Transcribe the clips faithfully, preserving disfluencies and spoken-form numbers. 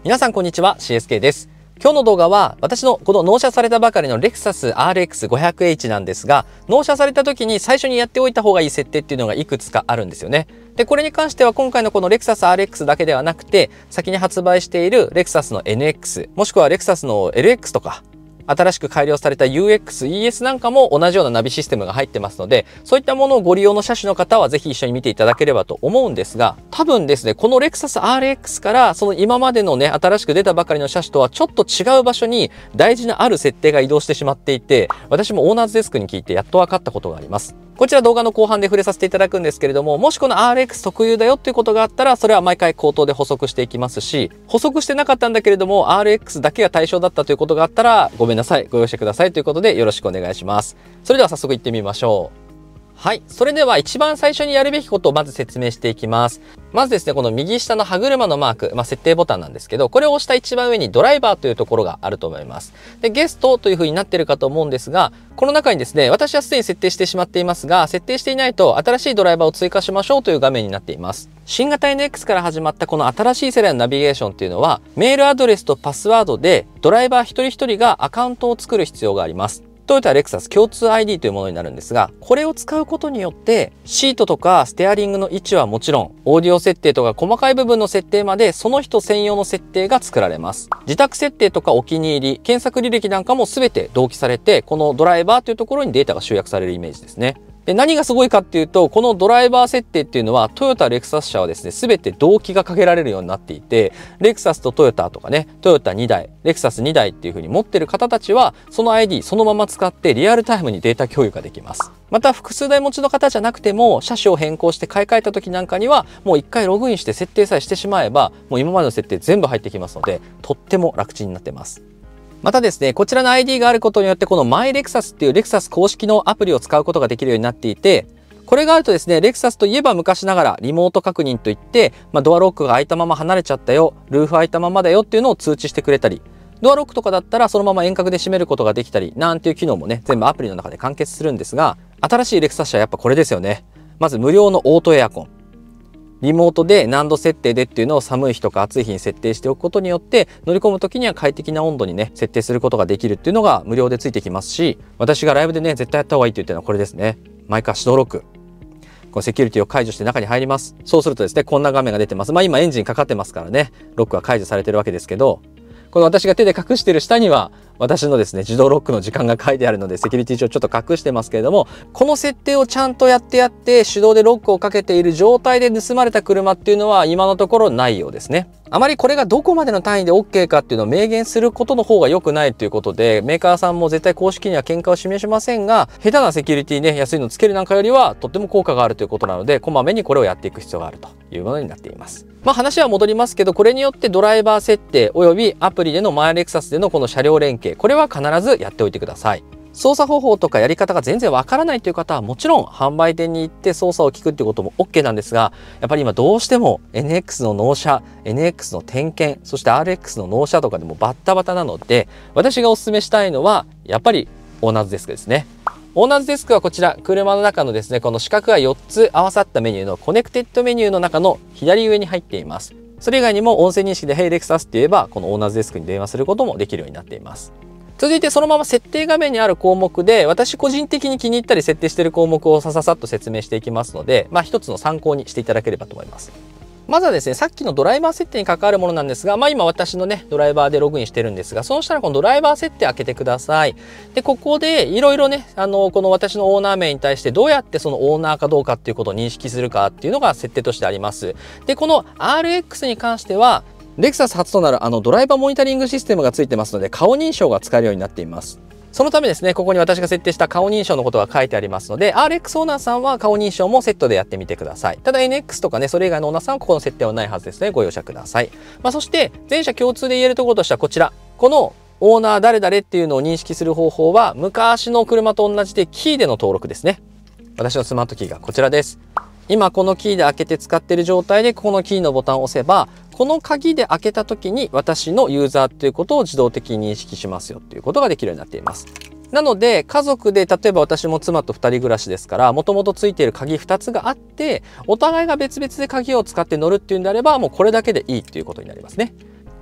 皆さんこんにちは、シーエスケー です。今日の動画は私のこの納車されたばかりのレクサス アールエックスごひゃくエイチ なんですが、納車された時に最初にやっておいた方がいい設定っていうのがいくつかあるんですよね。で、これに関しては今回のこのレクサス アールエックス だけではなくて、先に発売しているレクサスの エヌエックス、もしくはレクサスの エルエックス とか、新しく改良された ユーエックス、イーエス なんかも同じようなナビシステムが入ってますので、そういったものをご利用の車種の方はぜひ一緒に見ていただければと思うんですが、多分ですね、このレクサス アールエックス からその今までのね、新しく出たばかりの車種とはちょっと違う場所に大事なある設定が移動してしまっていて、私もオーナーズデスクに聞いてやっと分かったことがあります。こちら動画の後半で触れさせていただくんですけれども、もしこの アールエックス 特有だよっていうことがあったら、それは毎回口頭で補足していきますし、補足してなかったんだけれども アールエックス だけが対象だったということがあったら、ごめんなさい、ご容赦くださいということでよろしくお願いします。それでは早速行ってみましょう。はい。それでは一番最初にやるべきことをまず説明していきます。まずですね、この右下の歯車のマーク、まあ、設定ボタンなんですけど、これを押した一番上にドライバーというところがあると思います。で、ゲストという風になっているかと思うんですが、この中にですね、私はすでに設定してしまっていますが、設定していないと新しいドライバーを追加しましょうという画面になっています。新型 エヌエックス から始まったこの新しい世代のナビゲーションっていうのは、メールアドレスとパスワードでドライバー一人一人がアカウントを作る必要があります。トヨタレクサス共通 アイディー というものになるんですが、これを使うことによってシートとかステアリングの位置はもちろん、オーディオ設定とか細かい部分の設定までその人専用の設定が作られます。自宅設定とかお気に入り、検索履歴なんかも全て同期されて、このドライバーというところにデータが集約されるイメージですね。で、何がすごいかっていうと、このドライバー設定っていうのはトヨタレクサス社はですね、全て同期がかけられるようになっていて、レクサスとトヨタとかね、トヨタにだい、レクサスにだいっていう風に持ってる方たちは、その アイディー そのまま使ってリアルタイムにデータ共有ができます。また複数台持ちの方じゃなくても、車種を変更して買い替えた時なんかには、もう一回ログインして設定さえしてしまえば、もう今までの設定全部入ってきますので、とっても楽ちんになってます。またですね、こちらの アイディー があることによって、このマイレクサスっていうレクサス公式のアプリを使うことができるようになっていて、これがあるとですね、レクサスといえば昔ながらリモート確認といって、まあ、ドアロックが開いたまま離れちゃったよ、ルーフ開いたままだよっていうのを通知してくれたり、ドアロックとかだったらそのまま遠隔で閉めることができたり、なんていう機能もね、全部アプリの中で完結するんですが、新しいレクサス車はやっぱこれですよね。まず無料のオートエアコン。リモートで何度設定でっていうのを寒い日とか暑い日に設定しておくことによって、乗り込む時には快適な温度にね、設定することができるっていうのが無料でついてきますし、私がライブでね、絶対やった方がいいって言ってるのはこれですね。マイカー手動ロック。このセキュリティを解除して中に入ります。そうするとですね、こんな画面が出てます。まあ今エンジンかかってますからね、ロックは解除されてるわけですけど、この私が手で隠してる下には、私のですね、自動ロックの時間が書いてあるので、セキュリティ上ちょっと隠してますけれども、この設定をちゃんとやってやって、手動でロックをかけている状態で盗まれた車っていうのは今のところないようですね。あまりこれがどこまでの単位で オーケー かっていうのを明言することの方が良くないということで、メーカーさんも絶対公式には見解を示しませんが、下手なセキュリティね、安いのつけるなんかよりはとっても効果があるということなので、こまめにこれをやっていく必要があるというものになっています。まあ話は戻りますけど、これによってドライバー設定およびアプリでのマイレクサスでのこの車両連携、これは必ずやっておいてください。操作方法とかやり方が全然わからないという方はもちろん販売店に行って操作を聞くっていうことも オーケー なんですが、やっぱり今どうしても エヌエックス の納車、エヌエックス の点検、そして アールエックス の納車とかでもバッタバタなので、私がお勧めしたいのはやっぱりオーナーズデスクですね。オーナーズデスクはこちら、車の中のですね、この四角がよっつ合わさったメニューのコネクテッドメニューの中の左上に入っています。それ以外にも音声認識で Hey Lexus って言えば、このオーナーズデスクに電話することもできるようになっています。続いてそのまま設定画面にある項目で、私個人的に気に入ったり設定している項目をさささっと説明していきますので、まあ一つの参考にしていただければと思います。まずはですね、さっきのドライバー設定に関わるものなんですが、まあ今私のね、ドライバーでログインしてるんですが、その下のこのドライバー設定開けてください。で、ここでいろいろね、あの、この私のオーナー名に対してどうやってそのオーナーかどうかっていうことを認識するかっていうのが設定としてあります。で、この アールエックス に関しては、レクサス初となるあのドライバーモニタリングシステムがついてますので、顔認証が使えるようになっています。そのためですね、ここに私が設定した顔認証のことが書いてありますので、アールエックス オーナーさんは顔認証もセットでやってみてください。ただ エヌエックス とかね、それ以外のオーナーさんはここの設定はないはずですね。ご容赦ください。まあ、そして、全社共通で言えるところとしてはこちら。このオーナー誰々っていうのを認識する方法は、昔の車と同じでキーでの登録ですね。私のスマートキーがこちらです。今このキーで開けて使っている状態で、ここのキーのボタンを押せば、この鍵で開けた時に私のユーザーということを自動的に認識しますよということができるようになっています。なので家族で、例えば私も妻とふたり暮らしですから、もともとついている鍵ふたつがあって、お互いが別々で鍵を使って乗るっていうんであれば、もうこれだけでいいっていうことになりますね。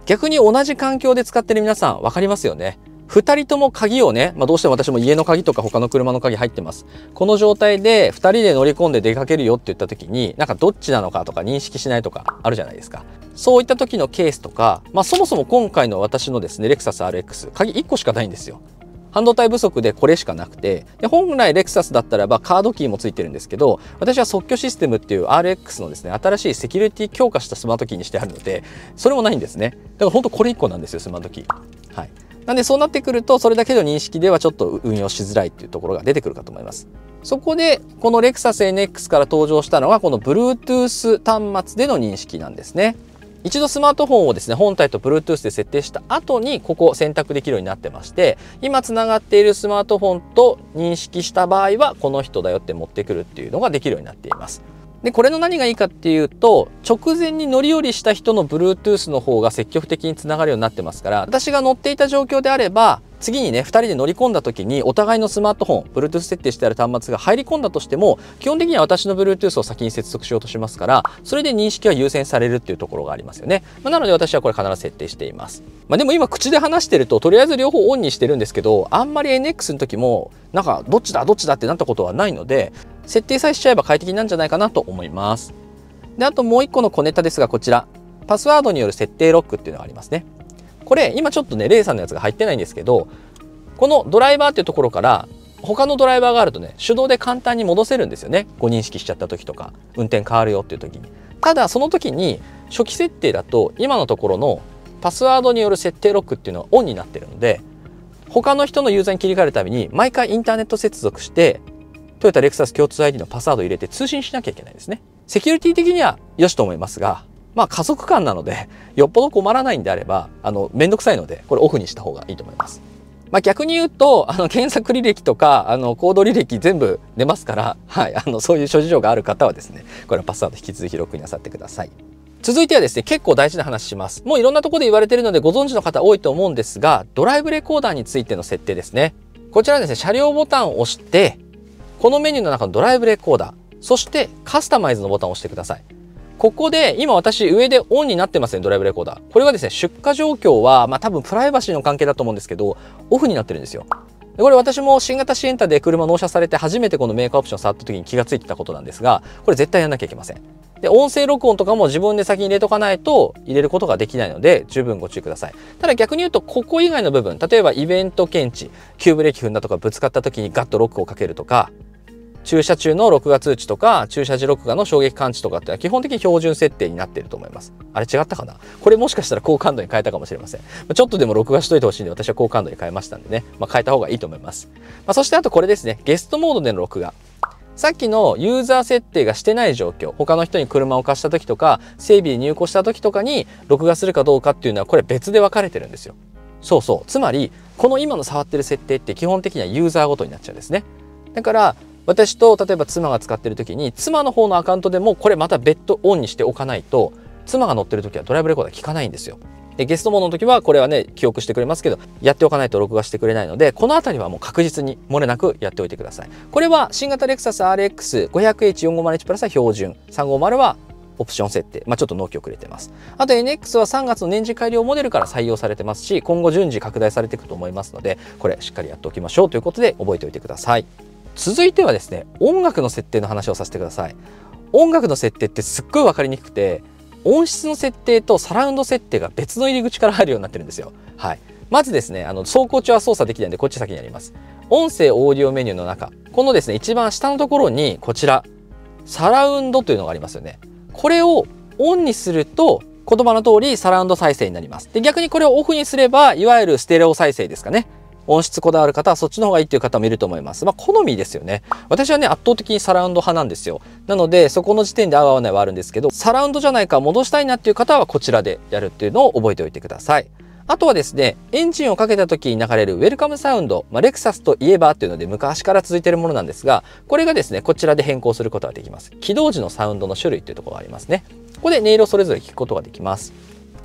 逆に同じ環境で使ってる皆さん分かりますよね。ふたりとも鍵をね、まあ、どうしても私も家の鍵とか他の車の鍵入ってます。この状態でふたりで乗り込んで出かけるよって言った時に、なんかどっちなのかとか認識しないとかあるじゃないですか。そういった時のケースとか、まあ、そもそも今回の私のですねレクサス アールエックス、鍵いっこしかないんですよ。半導体不足でこれしかなくて、で本来レクサスだったらばカードキーもついてるんですけど、私は即興システムっていう アールエックス のですね新しいセキュリティ強化したスマートキーにしてあるので、それもないんですね。だから本当これいっこなんですよ、スマートキー。はい。なんでそうなってくると、それだけの認識ではちょっと運用しづらいっていうところが出てくるかと思います。そこでこのレクサス エヌエックス から登場したのがこの Bluetooth 端末での認識なんですね。一度スマートフォンをですね本体と Bluetooth で設定した後にここ選択できるようになってまして、今つながっているスマートフォンと認識した場合はこの人だよって持ってくるっていうのができるようになっています。でこれの何がいいかっていうと、直前に乗り降りした人の Bluetooth の方が積極的につながるようになってますから、私が乗っていた状況であれば次にねふたりで乗り込んだ時にお互いのスマートフォン Bluetooth 設定してある端末が入り込んだとしても、基本的には私の Bluetooth を先に接続しようとしますから、それで認識は優先されるっていうところがありますよね。まあ、なので私はこれ必ず設定しています。まあ、でも今口で話してるととりあえず両方オンにしてるんですけど、あんまり エヌエックス の時もなんかどっちだどっちだってなったことはないので、設定さえしちゃえば快適なんじゃないかなと思います。であともう一個の小ネタですが、こちらパスワードによる設定ロックっていうのがありますね。これ今ちょっとねレイさんのやつが入ってないんですけど、このドライバーっていうところから他のドライバーがあるとね手動で簡単に戻せるんですよね。ご認識しちゃった時とか運転変わるよっていう時に。ただその時に初期設定だと今のところのパスワードによる設定ロックっていうのはオンになってるので、他の人のユーザーに切り替えるために毎回インターネット接続してトヨタレクサス共通 アイディー のパスワードを入れて通信しなきゃいけないですね。セキュリティ的には良しと思いますが、まあ家族間なのでよっぽど困らないんであればあのめんどくさいのでこれオフにした方がいいと思います。まあ逆に言うとあの検索履歴とかあのコード履歴全部出ますから、はい、あのそういう諸事情がある方はですねこれはパスワード引き続きロックになさってください。続いてはですね結構大事な話します。もういろんなところで言われているのでご存知の方多いと思うんですが、ドライブレコーダーについての設定ですね。こちらですね車両ボタンを押してこのメニューの中のドライブレコーダー、そしてカスタマイズのボタンを押してください。ここで今私上でオンになってますね、ドライブレコーダー。これはですね出荷状況はまあ多分プライバシーの関係だと思うんですけどオフになってるんですよ。でこれ私も新型シエンタで車納車されて初めてこのメーカーオプションを触った時に気がついてたことなんですが、これ絶対やんなきゃいけません。で音声録音とかも自分で先に入れとかないと入れることができないので十分ご注意ください。ただ逆に言うとここ以外の部分、例えばイベント検知、急ブレーキ踏んだとかぶつかった時にガッとロックをかけるとか、駐車中の録画通知とか駐車時録画の衝撃感知とかって基本的に標準設定になっていると思います。あれ違ったかな、これもしかしたら高感度に変えたかもしれません。ちょっとでも録画しといてほしいんで私は高感度に変えましたんでね、まあ、変えた方がいいと思います。まあ、そしてあとこれですね、ゲストモードでの録画。さっきのユーザー設定がしてない状況、他の人に車を貸した時とか整備で入庫した時とかに録画するかどうかっていうのはこれ別で分かれてるんですよ。そうそう、つまりこの今の触ってる設定って基本的にはユーザーごとになっちゃうんですね。だから私と例えば妻が使ってる時に妻の方のアカウントでもこれまた別途オンにしておかないと妻が乗ってる時はドライブレコーダー効かないんですよ。でゲストモードの時はこれはね記憶してくれますけどやっておかないと録画してくれないので、この辺りはもう確実に漏れなくやっておいてください。これは新型レクサス アールエックスごひゃくエイチよんごまるいち プラスは標準、さんごまるはオプション設定、まあ、ちょっと納期遅れてます。あと エヌエックス はさんがつの年次改良モデルから採用されてますし、今後順次拡大されていくと思いますので、これしっかりやっておきましょうということで覚えておいてください。続いてはですね音楽の設定の話をさせてください。音楽の設定ってすっごい分かりにくくて、音質の設定とサラウンド設定が別の入り口から入るようになってるんですよ。はい、まずですねあの走行中は操作できないんでこっち先にやります。音声オーディオメニューの中、このですね一番下のところにこちらサラウンドというのがありますよね。これをオンにすると言葉の通りサラウンド再生になります。で逆にこれをオフにすればいわゆるステレオ再生ですかね。音質こだわる方はそっちの方がいいっていう方もいると思います。まあ好みですよね。私はね圧倒的にサラウンド派なんですよ。なのでそこの時点で合う合わないはあるんですけど、サラウンドじゃないか戻したいなっていう方はこちらでやるっていうのを覚えておいてください。あとはですねエンジンをかけた時に流れるウェルカムサウンド、まあ、レクサスといえばっていうので昔から続いているものなんですが、これがですねこちらで変更することができます。起動時のサウンドの種類っていうところがありますね。ここで音色それぞれ聞くことができます。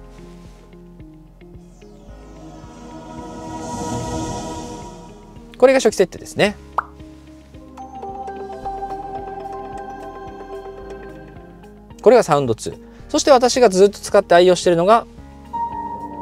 これが初期設定ですね。これがサウンドツー。そして私がずっと使って愛用しているのが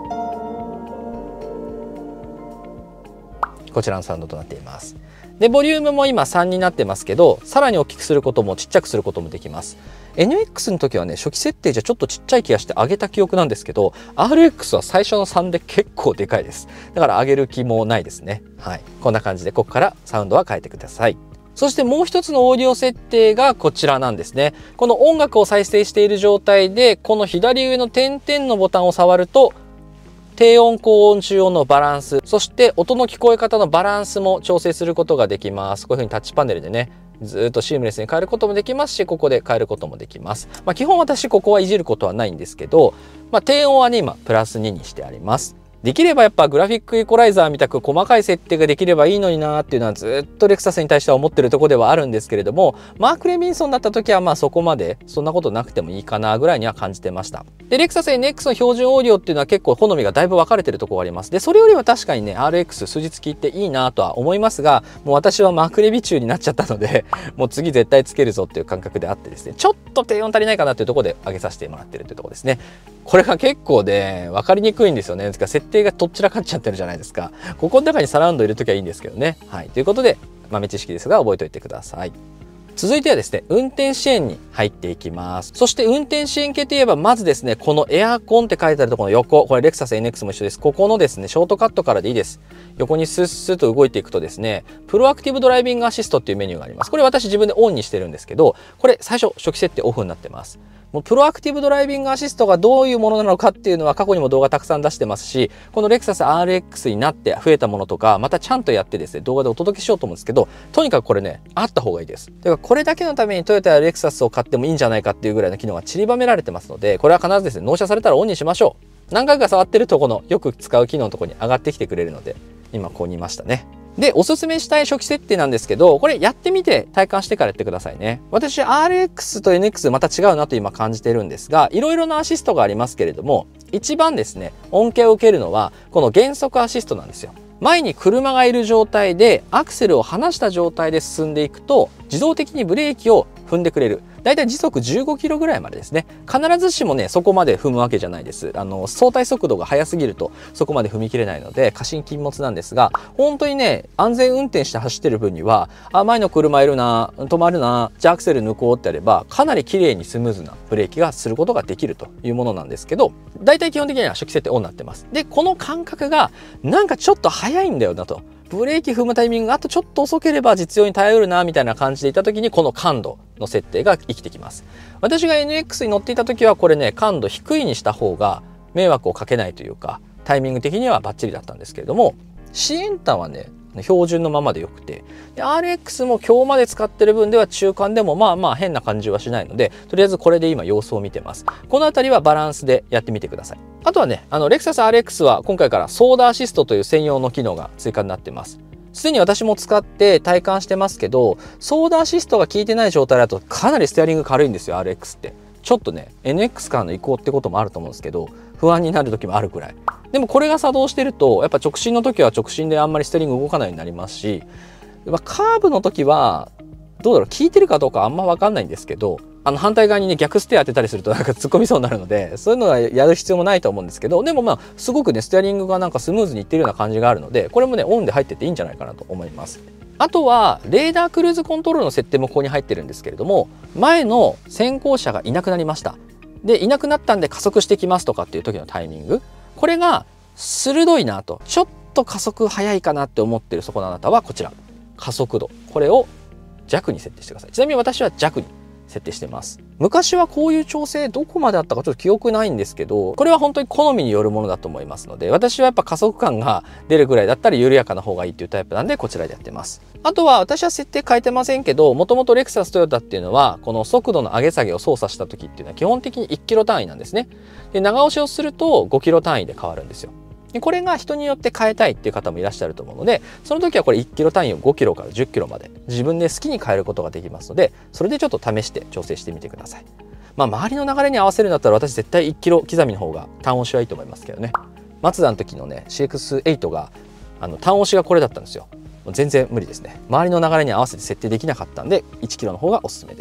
こちらのサウンドとなっています。でボリュームも今さんになってますけど、さらに大きくすることもちっちゃくすることもできます。 エヌエックス の時はね初期設定じゃちょっとちっちゃい気がして上げた記憶なんですけど、 アールエックス は最初のさんで結構でかいです。だから上げる気もないですね。はい、こんな感じでここからサウンドは変えてください。そしてもう一つのオーディオ設定がこちらなんですね。この音楽を再生している状態でこの左上の点々のボタンを触ると低音高音中音のバランス、そして音の聞こえ方のバランスも調整することができます。こういう風にタッチパネルでねずっとシームレスに変えることもできますし、ここで変えることもできます。まあ、基本私ここはいじることはないんですけど、まあ、低音はね今プラスににしてあります。できればやっぱグラフィックイコライザーみたく細かい設定ができればいいのになーっていうのはずっとレクサスに対しては思ってるところではあるんですけれども、マーク・レビンソンだった時はまあそこまでそんなことなくてもいいかなぐらいには感じてました。でレクサス エヌエックス の標準オーディオっていうのは結構好みがだいぶ分かれてるところがあります。でそれよりは確かにね アールエックス 数日聞いていいなとは思いますが、もう私はマーク・レビ中になっちゃったのでもう次絶対つけるぞっていう感覚であってですね、ちょっと低音足りないかなっていうところで上げさせてもらってるっていうところですね。これが結構ね分かりにくいんですよね。ですから設定がとっちらかっちゃってるじゃないですか。ここの中にサラウンド入れるときはいいんですけどね。はい、ということで豆知識ですが覚えておいてください。続いてはですね運転支援に入っていきます。そして運転支援系といえばまずですねこのエアコンって書いてあるところの横、これレクサス エヌエックス も一緒です。ここのですねショートカットからでいいです。横にスッスッと動いていくとですねプロアクティブドライビングアシストっていうメニューがあります。これ私自分でオンにしてるんですけど、これ最初初期設定オフになってます。もうプロアクティブドライビングアシストがどういうものなのかっていうのは過去にも動画たくさん出してますし、このレクサス アールエックス になって増えたものとかまたちゃんとやってですね動画でお届けしようと思うんですけど、とにかくこれねあった方がいいです。だからこれだけのためにトヨタやレクサスを買ってもいいんじゃないかっていうぐらいの機能が散りばめられてますので、これは必ずですね納車されたらオンにしましょう。何回か触ってるとこのよく使う機能のところに上がってきてくれるので今ここにいましたね。でおすすめしたい初期設定なんですけど、これやってみて体感してからやってくださいね。私 アールエックス と エヌエックス また違うなと今感じてるんですが、いろいろなアシストがありますけれども一番ですね恩恵を受けるのはこの減速アシストなんですよ。前に車がいる状態でアクセルを離した状態で進んでいくと自動的にブレーキを踏んでくれる。だいたい時速じゅうごキロぐらいまでですね。必ずしもねそこまで踏むわけじゃないです。あの相対速度が速すぎるとそこまで踏み切れないので過信禁物なんですが、本当にね安全運転して走ってる分にはあ前の車いるな止まるなじゃあアクセル抜こうってやればかなり綺麗にスムーズなブレーキがすることができるというものなんですけど、だいたい基本的には初期設定オンになってます。でこの感覚がなんかちょっと速いんだよなと。ブレーキ踏むタイミングがあとちょっと遅ければ実用に頼るなみたいな感じでいた時にこの感度の設定が生きてきます。私が エヌエックス に乗っていた時はこれね感度低いにした方が迷惑をかけないというかタイミング的にはバッチリだったんですけれども、 C エンターはね標準のままでよくて、で アールエックス も今日まで使ってる分では中間でもまあまあ変な感じはしないので、とりあえずこれで今様子を見てます。このあたりはバランスでやってみてください。あとはねあのレクサス アールエックス は今回からソーダアシストという専用の機能が追加になってます。すでに私も使って体感してますけど、ソーダアシストが効いてない状態だとかなりステアリング軽いんですよ アールエックス って。ちょっとね エヌエックス からの移行ってこともあると思うんですけど不安になる時もあるくらい。でもこれが作動してるとやっぱ直進の時は直進であんまりステアリング動かないようになりますし、カーブの時はどうだろう効いてるかどうかあんま分かんないんですけど、あの反対側にね逆ステア当てたりするとなんか突っ込みそうになるのでそういうのはやる必要もないと思うんですけど、でもまあすごくねステアリングがなんかスムーズにいってるような感じがあるのでこれもねオンで入ってていいんじゃないかなと思います。あとはレーダークルーズコントロールの設定もここに入ってるんですけれども、前の先行車がいなくなりました。でいなくなったんで加速してきますとかっていう時のタイミング、これが鋭いなとちょっと加速早いかなって思ってるそこのあなたはこちら加速度これを弱に設定してください。ちなみに私は弱に設定してます。昔はこういう調整どこまであったかちょっと記憶ないんですけど、これは本当に好みによるものだと思いますので、私はやっぱ加速感が出るぐらいだったら緩やかな方がいいっていうタイプなんでこちらでやってます。あとは私は設定変えてませんけど、もともとレクサストヨタっていうのはこの速度の上げ下げを操作した時っていうのは基本的にいっキロ単位なんですね。で長押しをするとごキロ単位で変わるんですよ。でこれが人によって変えたいっていう方もいらっしゃると思うので、その時はこれいっキロ単位をごキロからじゅっキロまで自分で好きに変えることができますので、それでちょっと試して調整してみてください。まあ周りの流れに合わせるんだったら私絶対いっキロ刻みの方が単押しはいいと思いますけどね。マツダの時のね シーエックスエイト があの単押しがこれだったんですよ。全然無理ですね。周りの流れに合わせて設定できなかったんでいちキロの方がおすすめです。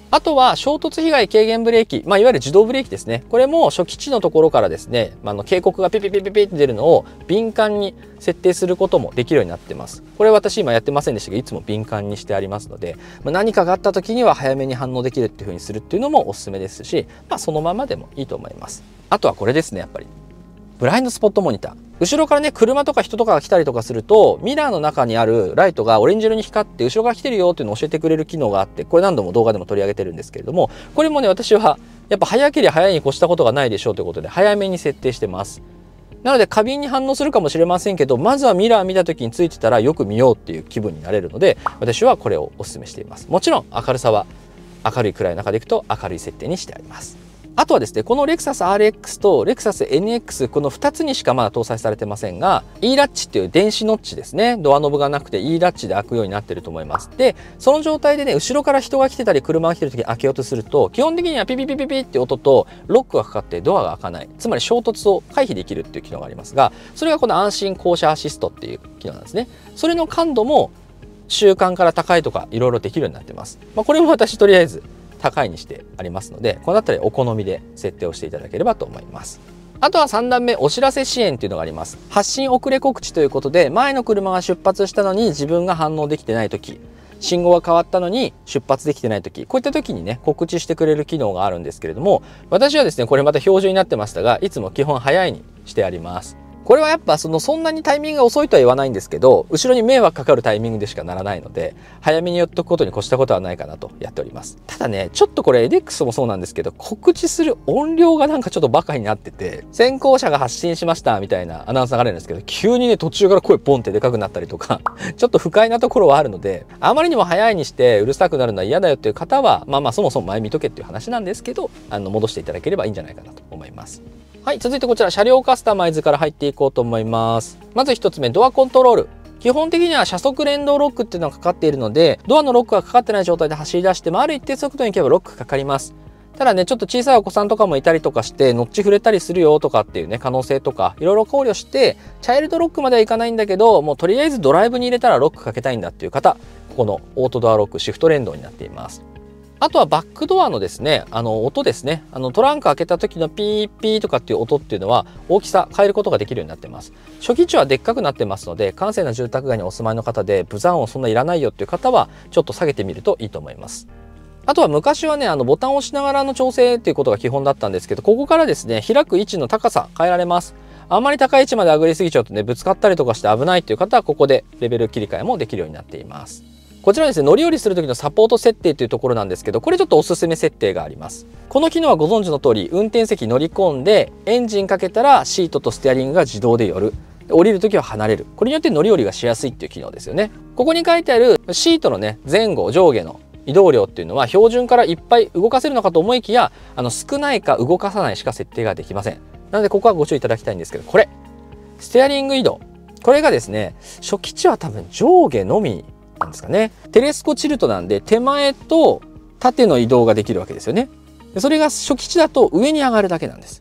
あとは衝突被害軽減ブレーキ、まあ、いわゆる自動ブレーキですね。これも初期値のところからですね、あの警告がピピピピピって出るのを敏感に設定することもできるようになってます。これ私今やってませんでしたけど、いつも敏感にしてありますので、まあ、何かがあった時には早めに反応できるっていう風にするっていうのもおすすめですし、まあ、そのままでもいいと思います。あとはこれですね、やっぱり。ブラインドスポットモニター。後ろからね、車とか人とかが来たりとかすると、ミラーの中にあるライトがオレンジ色に光って、後ろから来てるよっていうのを教えてくれる機能があって、これ何度も動画でも取り上げてるんですけれども、これもね、私はやっぱ早ければ早いに越したことがないでしょうということで、早めに設定してます。なので、過敏に反応するかもしれませんけど、まずはミラー見た時についてたらよく見ようっていう気分になれるので、私はこれをお勧めしています。もちろん明るさは明るい暗い中でいくと明るい設定にしてあります。あとはですね、このレクサス アールエックス とレクサス エヌエックス、このふたつにしかまだ搭載されてませんが、E ラッチっていう電子ノッチですね。ドアノブがなくて E ラッチで開くようになってると思います。で、その状態でね、後ろから人が来てたり車が来てる時に開けようとすると、基本的にはピピピピピって音とロックがかかってドアが開かない。つまり衝突を回避できるっていう機能がありますが、それがこの安心降車アシストっていう機能なんですね。それの感度も習慣から高いとかいろいろできるようになってます。まあ、これも私とりあえず高いにしてありますので、このあたりお好みで設定をしていただければと思います。あとはさん段目、お知らせ支援っていうのがあります。発信遅れ告知ということで、前の車が出発したのに自分が反応できてない時、信号が変わったのに出発できてない時、こういった時にね、告知してくれる機能があるんですけれども、私はですね、これまた標準になってましたが、いつも基本早いにしてあります。これはやっぱそのそんなにタイミングが遅いとは言わないんですけど、後ろに迷惑かかるタイミングでしかならないので、早めに寄っとくことに越したことはないかなとやっております。ただね、ちょっとこれ エヌエックス もそうなんですけど、告知する音量がなんかちょっとバカになってて、先行者が発進しましたみたいなアナウンスが流れるんですけど、急にね、途中から声ポンってでかくなったりとか、ちょっと不快なところはあるので、あまりにも早いにしてうるさくなるのは嫌だよっていう方は、まあまあそもそも前見とけっていう話なんですけど、あの戻していただければいいんじゃないかなと思います。はい、続いてこちら車両カスタマイズから入っていこうと思います。まずひとつめ、ドアコントロール。基本的には車速連動ロックっていうのがかかっているので、ドアのロックがかかってない状態で走り出してもある一定速度に行けばロックかかります。ただね、ちょっと小さいお子さんとかもいたりとかして、ノッチ触れたりするよとかっていうね、可能性とか、いろいろ考慮して、チャイルドロックまではいかないんだけど、もうとりあえずドライブに入れたらロックかけたいんだっていう方、ここのオートドアロックシフト連動になっています。あとはバックドアのですね、あの音ですね。あのトランク開けた時のピーピーとかっていう音っていうのは大きさ変えることができるようになってます。初期値はでっかくなってますので、閑静な住宅街にお住まいの方でブザー音そんないらないよっていう方はちょっと下げてみるといいと思います。あとは昔はね、あのボタンを押しながらの調整っていうことが基本だったんですけど、ここからですね、開く位置の高さ変えられます。あんまり高い位置まで上がりすぎちゃうとね、ぶつかったりとかして危ないっていう方はここでレベル切り替えもできるようになっています。こちらですね、乗り降りする時のサポート設定というところなんですけど、これちょっとおすすめ設定があります。この機能はご存知の通り、運転席乗り込んで、エンジンかけたらシートとステアリングが自動で寄る。降りる時は離れる。これによって乗り降りがしやすいっていう機能ですよね。ここに書いてあるシートのね、前後上下の移動量っていうのは標準からいっぱい動かせるのかと思いきや、あの少ないか動かさないしか設定ができません。なのでここはご注意いただきたいんですけど、これ、ステアリング移動。これがですね、初期値は多分上下のみなんですかね。テレスコチルトなんで手前と縦の移動ができるわけですよね。それが初期値だと上に上がるだけなんです。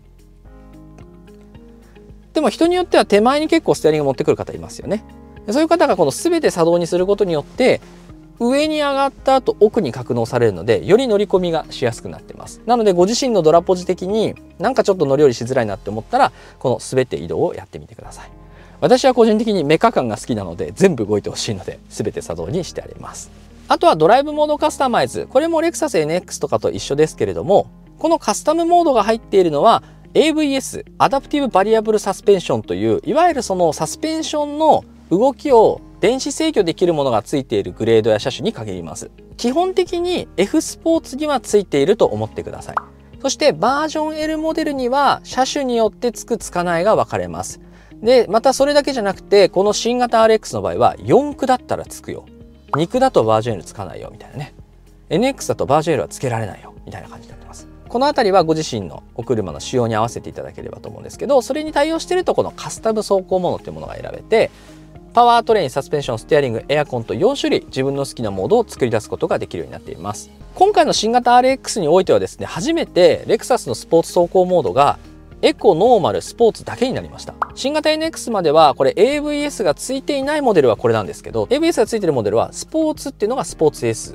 でも人によっては手前に結構ステアリング持ってくる方いますよね。そういう方がこの全て作動にすることによって上に上がった後奥に格納されるので、より乗り込みがしやすくなってます。なのでご自身のドラポジ的になんかちょっと乗り降りしづらいなって思ったら、この全て移動をやってみてください。私は個人的にメカ感が好きなので全部動いてほしいので全て作動にしてあります。あとはドライブモードカスタマイズ。これもレクサス エヌエックス とかと一緒ですけれども、このカスタムモードが入っているのは エーブイエス アダプティブバリアブルサスペンションという、いわゆるそのサスペンションの動きを電子制御できるものがついているグレードや車種に限ります。基本的に F スポーツにはついていると思ってください。そしてバージョン エル モデルには車種によってつくつかないが分かれます。で、またそれだけじゃなくて、この新型 アールエックス の場合はよん区だったらつくよ。に区だとバージョン L つかないよみたいなね。エヌエックス だとバージョン L はつけられないよみたいな感じになってます。このあたりはご自身のお車の仕様に合わせていただければと思うんですけど、それに対応しているとこのカスタム走行モードっていうものが選べて、パワートレイン、サスペンション、ステアリング、エアコンとよん種類自分の好きなモードを作り出すことができるようになっています。今回の新型 アールエックス においてはですね、初めてレクサスのスポーツ走行モードがエコ、ノーマル、スポーツだけになりました。新型 エヌエックス まではこれ エーブイエス がついていないモデルはこれなんですけど、エーブイエス がついているモデルはスポーツっていうのがスポーツ S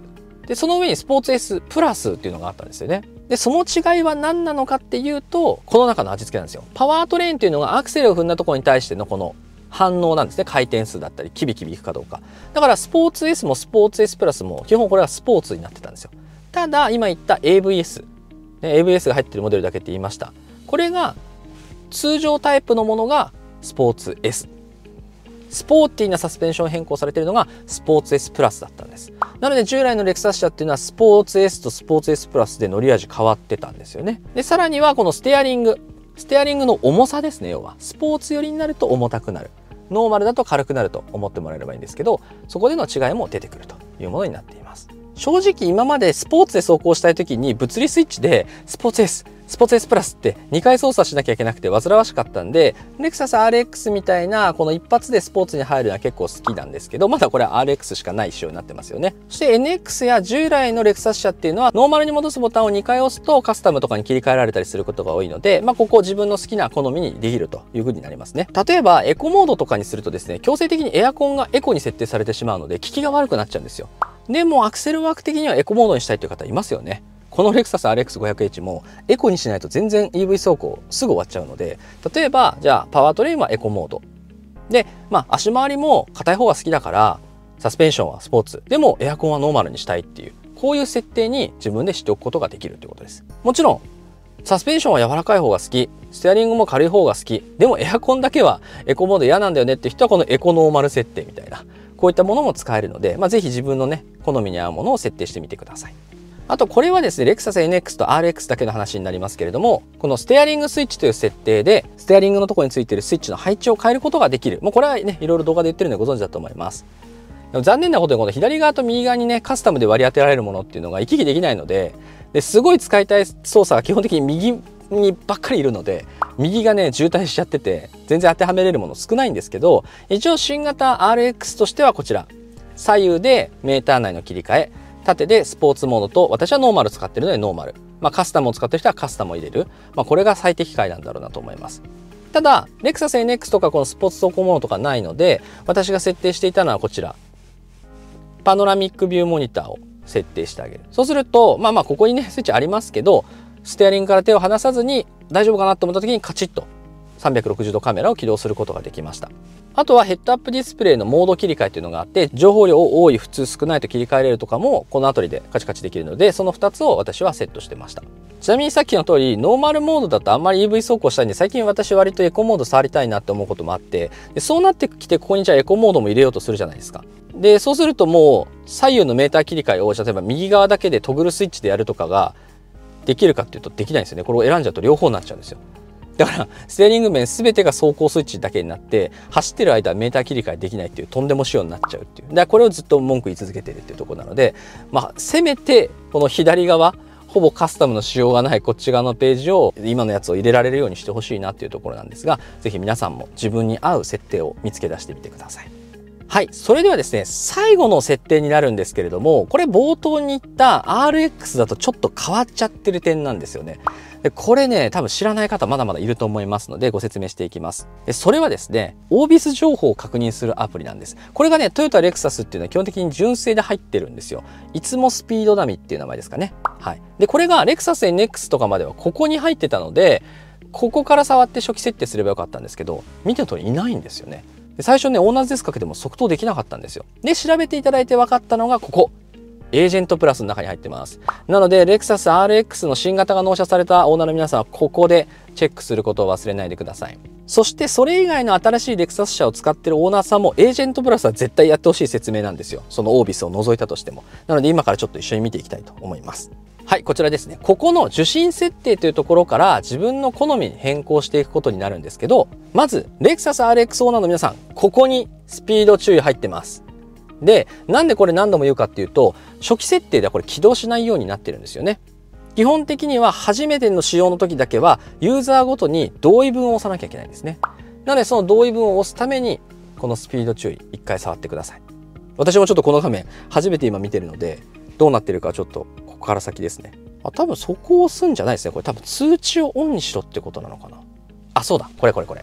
で、その上にスポーツ S プラスっていうのがあったんですよね。で、その違いは何なのかっていうと、この中の味付けなんですよ。パワートレインっていうのがアクセルを踏んだところに対してのこの反応なんですね。回転数だったり、キビキビいくかどうか。だからスポーツ S もスポーツ S プラスも基本これはスポーツになってたんですよ。ただ、今言った エーブイエス、ね、エーブイエス が入ってるモデルだけって言いました。これが通常タイプのものがスポーツ S。スポーティーなサスペンション変更されているのがスポーツ S プラスだったんです。なので従来のレクサス車っていうのはスポーツ S とスポーツ S プラスで乗り味変わってたんですよね。で、さらにはこのステアリング。ステアリングの重さですね、要は。スポーツ寄りになると重たくなる。ノーマルだと軽くなると思ってもらえればいいんですけど、そこでの違いも出てくるというものになっています。正直今までスポーツで走行したい時に物理スイッチでスポーツ S、スポーツ S プラスってにかい操作しなきゃいけなくて煩わしかったんで、レクサス アールエックス みたいなこの一発でスポーツに入るのは結構好きなんですけど、まだこれは アールエックス しかない仕様になってますよね。そして エヌエックス や従来のレクサス車っていうのはノーマルに戻すボタンをにかい押すとカスタムとかに切り替えられたりすることが多いので、まあここ自分の好きな好みにできるという風になりますね。例えばエコモードとかにするとですね、強制的にエアコンがエコに設定されてしまうので効きが悪くなっちゃうんですよ。でもアクセルワーク的にはエコモードにしたいという方いますよね。このレクサス アールエックスごひゃくエイチ もエコにしないと全然 イーブイ 走行すぐ終わっちゃうので、例えばじゃあパワートレインはエコモードで、まあ足回りも硬い方が好きだからサスペンションはスポーツでもエアコンはノーマルにしたいっていう、こういう設定に自分でしておくことができるということです。もちろんサスペンションは柔らかい方が好き、ステアリングも軽い方が好き、でもエアコンだけはエコモード嫌なんだよねって人はこのエコノーマル設定みたいな、こういったものも使えるので、まあ、ぜひ自分のね好みに合うものを設定してみてください。あとこれはですね、レクサス エヌエックス と アールエックス だけの話になりますけれども、このステアリングスイッチという設定でステアリングのところについているスイッチの配置を変えることができる。もうこれはねいろいろ動画で言ってるのでご存知だと思います。でも残念なことにこの左側と右側にねカスタムで割り当てられるものっていうのが行き来できないので、ですごい使いたい操作は基本的に右にばっかりいるので、右がね渋滞しちゃってて全然当てはめれるもの少ないんですけど、一応新型 アールエックス としてはこちら左右でメーター内の切り替え、縦でスポーツモードと、私はノーマル使ってるのでノーマル、まあ、カスタムを使ってる人はカスタムを入れる、まあ、これが最適解なんだろうなと思います。ただレクサス エヌエックス とかこのスポーツ走行モードとかないので、私が設定していたのはこちらパノラミックビューモニターを設定してあげる。そうするとまあまあここにねスイッチありますけど、ステアリングから手を離さずに大丈夫かなと思った時にカチッとさんびゃくろくじゅうどカメラを起動することができました。あとはヘッドアップディスプレイのモード切り替えというのがあって、情報量を多い、普通、少ないと切り替えれるとかもこのアプリでカチカチできるので、そのふたつを私はセットしてました。ちなみにさっきの通りノーマルモードだとあんまり イーブイ 走行したいんで、最近私割とエコモード触りたいなって思うこともあって、でそうなってきてここにじゃあエコモードも入れようとするじゃないですか。でそうするともう左右のメーター切り替えを例えば右側だけでトグルスイッチでやるとかができるかっていうとできないんですよね。これを選んじゃうと両方になっちゃうんですよ。だからステアリング面全てが走行スイッチだけになって走ってる間はメーター切り替えできないっていうとんでも仕様になっちゃうっていう、だからこれをずっと文句言い続けてるっていうところなので、まあせめてこの左側ほぼカスタムの仕様がないこっち側のページを今のやつを入れられるようにしてほしいなっていうところなんですが、是非皆さんも自分に合う設定を見つけ出してみてください。はい。それではですね、最後の設定になるんですけれども、これ冒頭に言った アールエックス だとちょっと変わっちゃってる点なんですよね。でこれね、多分知らない方まだまだいると思いますのでご説明していきます。でそれはですね、オービス情報を確認するアプリなんです。これがね、トヨタレクサスっていうのは基本的に純正で入ってるんですよ。いつもスピードダミっていう名前ですかね。はい。で、これがレクサス エヌエックス とかまではここに入ってたので、ここから触って初期設定すればよかったんですけど、見ての通りいないんですよね。で最初ね、オーナーズデスクかけても即答できなかったんですよ。で、調べていただいて分かったのがここ。エージェントプラスの中に入ってます。なので、レクサス アールエックス の新型が納車されたオーナーの皆さんはここでチェックすることを忘れないでください。そしてそれ以外の新しいレクサス車を使ってるオーナーさんもエージェントプラスは絶対やってほしい説明なんですよ。そのオービスを除いたとしても。なので今からちょっと一緒に見ていきたいと思います。はい、こちらですね。ここの受信設定というところから自分の好みに変更していくことになるんですけど、まずレクサス アールエックス オーナーの皆さん、ここにスピード注意入ってます。で、なんでこれ何度も言うかっていうと、初期設定ではこれ起動しないようになってるんですよね。基本的には初めての使用の時だけはユーザーごとに同意文を押さなきゃいけないんですね。なのでその同意文を押すためにこのスピード注意一回触ってください。私もちょっとこの画面初めて今見てるのでどうなってるかちょっとここから先ですね。あ、多分そこを押すんじゃないですね。これ多分通知をオンにしろってことなのかな。あ、そうだ。これこれこれ。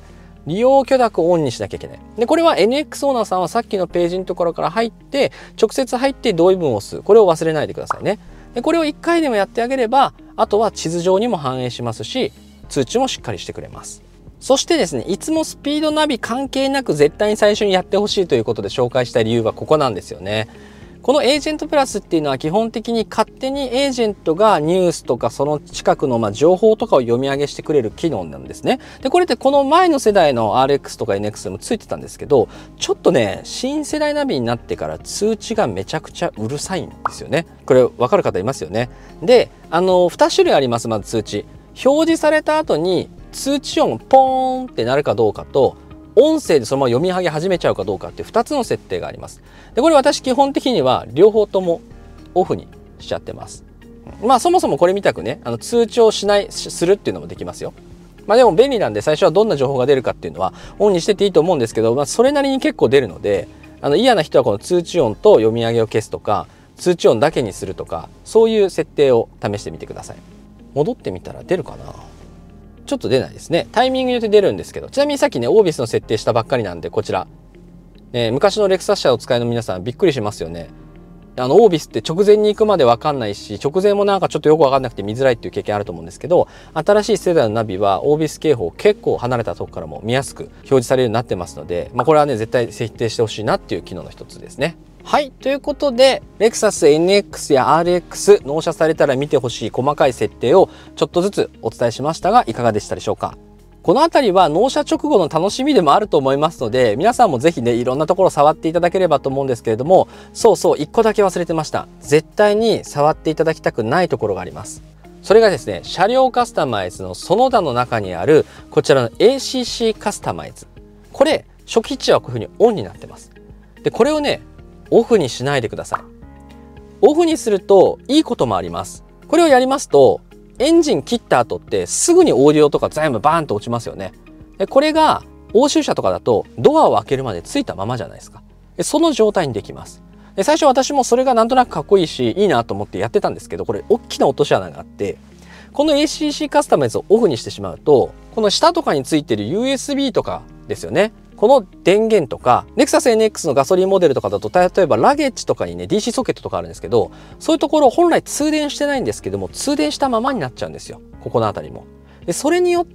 利用許諾をオンにしなきゃいけない。で、これは エヌエックス オーナーさんはさっきのページのところから入って、直接入って同意文を押す。これを忘れないでくださいね。で、これをいっかいでもやってあげれば、あとは地図上にも反映しますし、通知もしっかりしてくれます。そしてですね、いつもスピードナビ関係なく絶対に最初にやってほしいということで紹介した理由はここなんですよね。このエージェントプラスっていうのは基本的に勝手にエージェントがニュースとかその近くのまあ情報とかを読み上げしてくれる機能なんですね。で、これってこの前の世代の アールエックス とか エヌエックス でもついてたんですけど、ちょっとね、新世代ナビになってから通知がめちゃくちゃうるさいんですよね。これ分かる方いますよね。で、あの、に種類あります、まず通知。表示された後に通知音ポーンってなるかどうかと、音声でそのまま読み上げ始めちゃうかどうかっていうふたつの設定があります。で、これ私基本的には両方ともオフにしちゃってます。まあそもそもこれみたくね、あの通知をしない、するっていうのもできますよ。まあでも便利なんで最初はどんな情報が出るかっていうのはオンにしてていいと思うんですけど、まあそれなりに結構出るので、あの嫌な人はこの通知音と読み上げを消すとか、通知音だけにするとか、そういう設定を試してみてください。戻ってみたら出るかな？ちょっと出ないですね。タイミングによって出るんですけど、ちなみにさっきね、オービスの設定したばっかりなんで、こちら。ね、昔のレクサス車をお使いの皆さんびっくりしますよね。あの、オービスって直前に行くまでわかんないし、直前もなんかちょっとよくわかんなくて見づらいっていう経験あると思うんですけど、新しい世代のナビはオービス警報結構離れたとこからも見やすく表示されるようになってますので、まあこれはね、絶対設定してほしいなっていう機能の一つですね。はい。ということで、レクサス エヌエックス や アールエックス 納車されたら見てほしい細かい設定をちょっとずつお伝えしましたが、いかがでしたでしょうか？このあたりは納車直後の楽しみでもあると思いますので、皆さんもぜひね、いろんなところ触っていただければと思うんですけれども、そうそう、一個だけ忘れてました。絶対に触っていただきたくないところがあります。それがですね、車両カスタマイズのその他の中にある、こちらの エーシーシー カスタマイズ。これ、初期値はこういうふうにオンになってます。で、これをね、オフにしないでください。オフにするといいこともあります。これをやりますと、エンジン切った後ってすぐにオーディオとか全部バーンと落ちますよね。で、これが欧州車とかだとドアを開けるまでついたままじゃないですか。で、その状態にできます。で、最初私もそれがなんとなくかっこいいし、いいなと思ってやってたんですけど、これ大きな落とし穴があって、この エーシーシー カスタマイズをオフにしてしまうと、この下とかについてる ユーエスビー とかですよね。この電源とか、レクサス エヌエックス のガソリンモデルとかだと、例えばラゲッジとかにね、ディーシー ソケットとかあるんですけど、そういうところ本来通電してないんですけども、通電したままになっちゃうんですよ。ここのあたりも。で、それによって、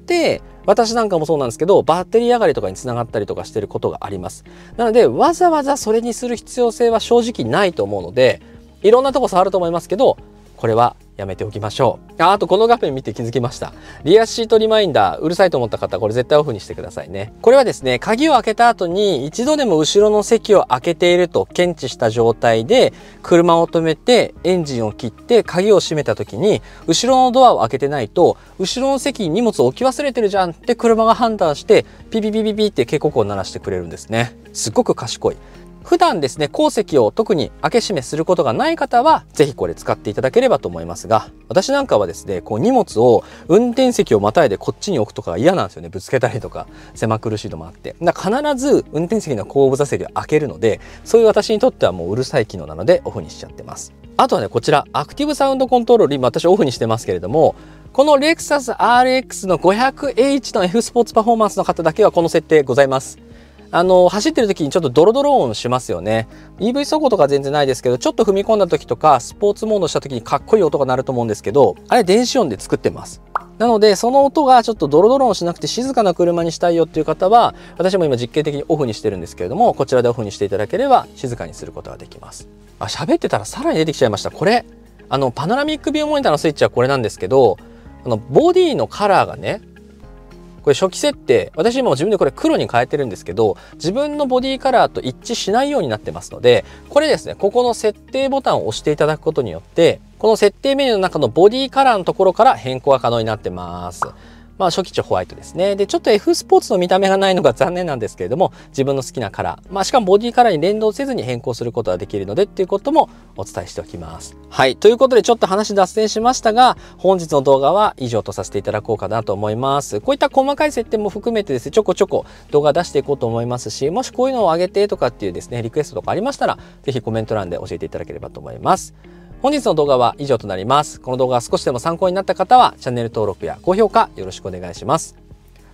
私なんかもそうなんですけど、バッテリー上がりとかにつながったりとかしてることがあります。なので、わざわざそれにする必要性は正直ないと思うので、いろんなとこ触ると思いますけど、これはやめておきましょう。あ、あとこの画面見て気づきました。リアシートリマインダー、うるさいと思った方、これ絶対オフにしてくださいね。これはですね、鍵を開けた後に一度でも後ろの席を開けていると検知した状態で、車を止めてエンジンを切って鍵を閉めた時に、後ろのドアを開けてないと、後ろの席に荷物を置き忘れてるじゃんって車が判断して、ピピピピピって警告音を鳴らしてくれるんですね。すっごく賢い。普段ですね、後席を特に開け閉めすることがない方は、ぜひこれ使っていただければと思いますが、私なんかはですね、こう荷物を運転席をまたいでこっちに置くとか嫌なんですよね。ぶつけたりとか、狭苦しいのもあって。だから必ず運転席の後部座席を開けるので、そういう私にとってはもううるさい機能なのでオフにしちゃってます。あとはね、こちら、アクティブサウンドコントロール、今私オフにしてますけれども、このレクサス アールエックス の ごひゃくエイチ の F スポーツパフォーマンスの方だけはこの設定ございます。あの、走ってる時にちょっとドロドロ音しますよね。イーブイ 走行とか全然ないですけど、ちょっと踏み込んだ時とか、スポーツモードした時にかっこいい音が鳴ると思うんですけど、あれ電子音で作ってます。なので、その音がちょっとドロドロ音しなくて静かな車にしたいよっていう方は、私も今実験的にオフにしてるんですけれども、こちらでオフにしていただければ静かにすることができます。あ、喋ってたらさらに出てきちゃいました。これ、あの、パノラミックビューモニターのスイッチはこれなんですけど、あの、ボディのカラーがね、これ初期設定、私今も自分でこれ黒に変えてるんですけど、自分のボディカラーと一致しないようになってますので、これですね、ここの設定ボタンを押していただくことによって、この設定メニューの中のボディカラーのところから変更が可能になってます。まあ初期値ホワイトですね。で、ちょっと F スポーツの見た目がないのが残念なんですけれども、自分の好きなカラー、まあしかもボディカラーに連動せずに変更することができるのでっていうこともお伝えしておきます。はい。ということでちょっと話脱線しましたが、本日の動画は以上とさせていただこうかなと思います。こういった細かい設定も含めてですね、ちょこちょこ動画出していこうと思いますし、もしこういうのを上げてとかっていうですね、リクエストとかありましたら、ぜひコメント欄で教えていただければと思います。本日の動画は以上となります。この動画が少しでも参考になった方は、チャンネル登録や高評価よろしくお願いします。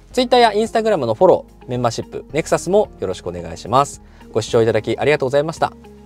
Twitter や Instagram のフォロー、メンバーシップ、ネクサスもよろしくお願いします。ご視聴いただきありがとうございました。